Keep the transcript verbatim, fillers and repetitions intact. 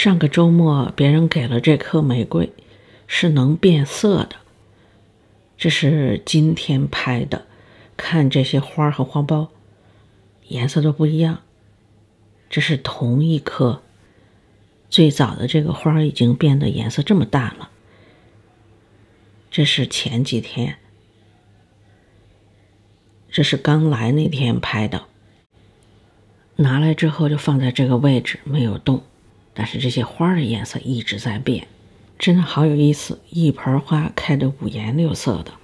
上个周末别人给了这颗玫瑰，是能变色的。这是今天拍的，看这些花和花苞，颜色都不一样。这是同一颗，最早的这个花已经变得颜色这么淡了。这是前几天，这是刚来那天拍的。拿来之后就放在这个位置没有动，但是这些花的颜色一直在变，真的好有意思，一盆花开得五颜六色的。